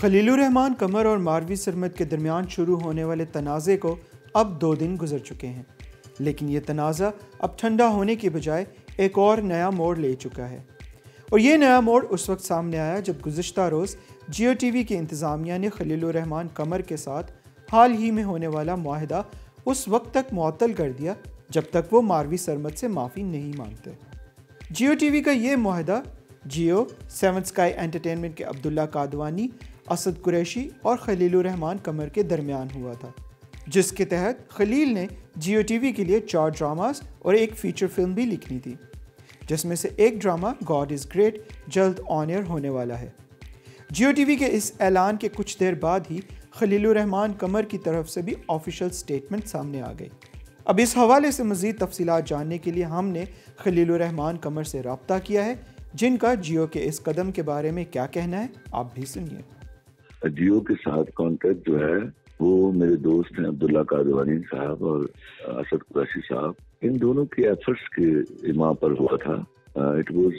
خلیل الرحمان قمر اور ماروی سرمد کے درمیان شروع ہونے والے تنازع کو اب 2 دن گزر چکے ہیں، لیکن یہ تنازع اب ٹھنڈا ہونے کی بجائے ایک اور نیا موڑ لے چکا ہے۔ اور یہ نیا موڑ اس وقت سامنے آیا جب گزشتہ روز جیو ٹی وی کی انتظامیہ نے خلیل الرحمان قمر کے ساتھ حال ہی میں ہونے والا معاہدہ اس وقت تک معطل کر دیا جب تک وہ ماروی سرمد سے معافی نہیں مانگتے۔ جیو ٹی وی کا یہ معاہدہ جیو، 7 اسکائی انٹرٹینمنٹ کے عبداللہ قادوانی، اسد قریشی اور خلیل الرحمان قمر کے درمیان ہوا تھا، جس کے تحت خلیل نے جیو ٹی وی کے لیے 4 ڈراماز اور ایک فیچر فلم بھی لکھنی تھی، جس میں سے ایک ڈرامہ گاڈ از گریٹ جلد آن ایئر ہونے والا ہے۔ جیو ٹی وی کے اس اعلان کے کچھ دیر بعد ہی خلیل الرحمان قمر کی طرف سے بھی آفیشیل سٹیٹمنٹ سامنے آ گئی۔ اب اس حوالے سے مزید تفصیلات جاننے کے لیے ہم نے خلیل الرحمان قمر سے رابطہ کیا ہے، جن کا جیو کے اس قدم کے بارے میں کیا کہنا ہے آپ بھی سنیے۔ جیو کے ساتھ کانٹیکٹ جو ہے وہ میرے دوست ہیں عبداللہ قادوانی صاحب اور اسد قریشی صاحب، ان دونوں کے ایفرٹس کے اما پر ہوا تھا۔ It was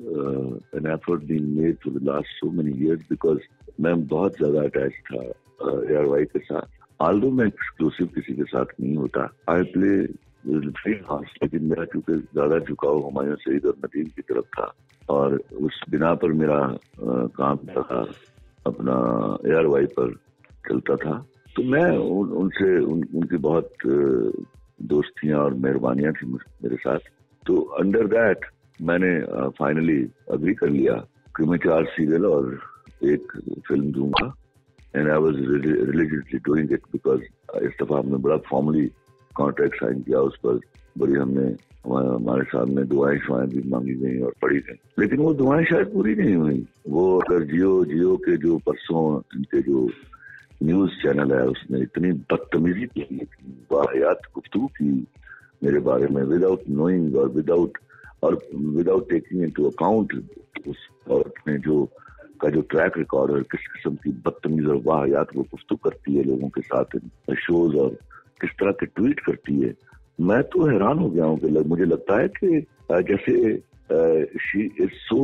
an effort being made for the last so many years because میں بہت زیادہ اٹیچ تھا ایئر وائی کے ساتھ، although میں ایکسکلوسیو کسی کے ساتھ نہیں ہوتا۔ I play very hard، لیکن میرا کیونکہ زیادہ جھکاؤ ہمایوں سعید اور ندیم کی طرف تھا اور اس بنا پر میرا کام تھا اپنا ایئر وائی پر چلتا تھا، تو میں ان سے ان کی بہت دوستیاں اور مہربانیاں تھیں میرے ساتھ۔ تو انڈر دیٹ میں نے فائنلی اگری کر لیا کہ میں 4 سیریل اور ایک فلم دوں گا، and I was religiously doing it because اس دفعہ ہم نے بڑا فارملی کانٹریکٹ سائن کیا، اس پر بڑی ہم نے ہمارے سامنے دعائیں شعائیں بھی مانگی گئیں اور پڑھی گئیں، لیکن وہ دعائیں شاید پوری نہیں ہوئی۔ وہ اگر جیو کے جو پرسوں ان کے جو نیوز چینل ہے اس نے اتنی بدتمیزی کی، اتنی واحیات گفتگو کی میرے بارے میں وداؤٹ نوئنگ اور وداؤٹ ٹیکنگ انٹو اکاؤنٹ اس عورت نے جو ٹریک ریکارڈ ہے، کس قسم کی بدتمیز اور واحیات وہ گفتگو کرتی ہے لوگوں کے ساتھ شوز اور کس طرح کے ٹویٹ کرتی ہے، میں تو حیران ہو گیا ہوں کہ مجھے لگتا ہے کہ جیسے she is so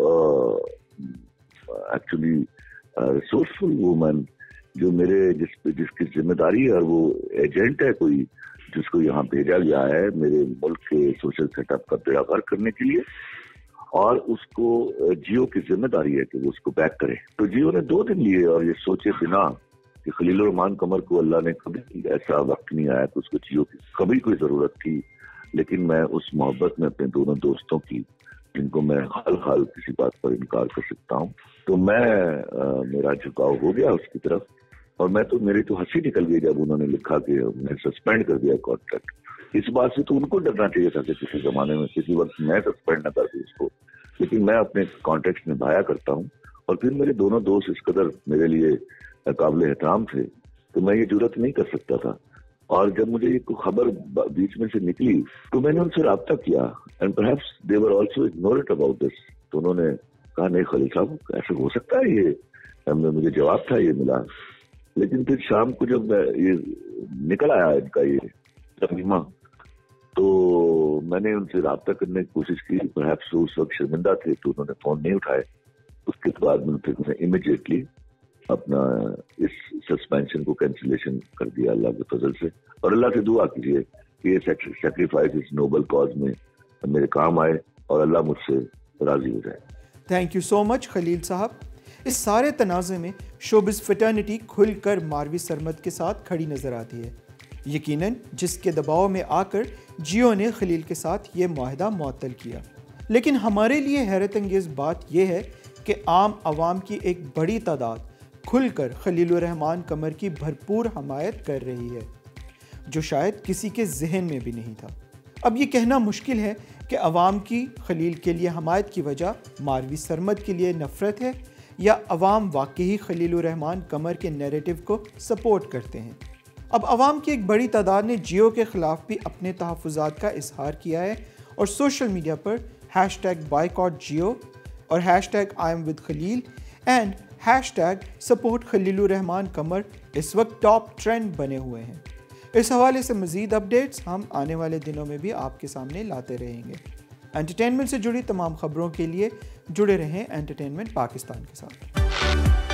actually resourceful woman, جو میرے جس کی ذمہ داری ہے اور وہ ایجنٹ ہے کوئی جس کو یہاں بھیجا گیا ہے میرے ملک کے سوشل سیٹ اپ کا بیڑا غرق کرنے کے لیے، اور اس کو جیو کی ذمہ داری ہے کہ وہ اس کو بیک کرے۔ تو جیو نے 2 دن لیے اور یہ سوچے بنا کہ خلیل الرحمان قمر کو اللہ نے کبھی ایسا وقت نہیں آیا کہ اس کو جیو کی کبھی کوئی ضرورت تھی، لیکن میں اس محبت میں اپنے دونوں دوستوں کی، جن کو میں حال کسی بات پر انکار کر سکتا ہوں، تو میرا جھکاؤ ہو گیا اس کی طرف، اور میری تو ہنسی نکل گئی جب انہوں نے لکھا کہ ہم نے سسپینڈ کر دیا کانٹریکٹ۔ اس بات سے تو ان کو ڈرنا چاہیے تھا کہ کسی زمانے میں کسی وقت میں سسپینڈ نہ کر دوں اس کو، لیکن میں اپنے کانٹریکٹ نبھایا کرتا ہوں، اور پھر میرے دونوں دوست اس قدر میرے لیے قابل احترام تھے تو میں یہ جرات نہیں کر سکتا تھا۔ اور جب مجھے یہ خبر بیچ میں سے نکلی تو میں نے ان سے رابطہ کیا، and perhaps they were also ignored about this, تو انہوں نے کہا نہیں خلیل صاحب ایسے ہو سکتا ہے، یہ مجھے جواب تھا یہ ملا، لیکن پھر شام کو جب یہ نکل آیا ان کا یہ ترجمہ تو میں نے ان سے رابطہ کرنے کی کوشش کی، پرہیپس اس وقت شرمندہ تھے تو انہوں نے فون نہیں اٹھائے۔ اس کے بعد میں نے امیڈیٹلی اپنا اس سسپینشن کو کینسلیشن کر دیا اللہ کے فضل سے، اور اللہ سے دعا کیجیے کہ یہ سیکریفائس اس نوبل کاز میں میرے کام آئے اور اللہ مجھ سے راضی ہو جائے۔ تھینک یو سو مچ خلیل صاحب۔ اس سارے تنازع میں شوبز فٹرنیٹی کھل کر ماروی سرمد کے ساتھ کھڑی نظر آتی ہے، یقیناً جس کے دباؤ میں آ کر جیو نے خلیل کے ساتھ یہ معاہدہ معطل کیا۔ لیکن ہمارے لیے حیرت انگیز بات یہ ہے کہ عام عوام کی ایک بڑی تعداد کھل کر خلیل الرحمان قمر کی بھرپور حمایت کر رہی ہے، جو شاید کسی کے ذہن میں بھی نہیں تھا۔ اب یہ کہنا مشکل ہے کہ عوام کی خلیل کے لیے حمایت کی وجہ ماروی سرمد کے لیے نفرت ہے یا عوام واقعی خلیل الرحمان قمر کے نیریٹو کو سپورٹ کرتے ہیں۔ اب عوام کی ایک بڑی تعداد نے جیو کے خلاف بھی اپنے تحفظات کا اظہار کیا ہے اور سوشل میڈیا پر #boycott_Jio اور #IamWithKhalil and #support Khalil ur Rehman Qamar اس وقت ٹاپ ٹرینڈ بنے ہوئے ہیں۔ اس حوالے سے مزید اپڈیٹس ہم آنے والے دنوں میں بھی آپ کے سامنے لاتے رہیں گے۔ انٹرٹینمنٹ سے جڑی تمام خبروں کے لیے جڑے رہیں انٹرٹینمنٹ پاکستان کے ساتھ۔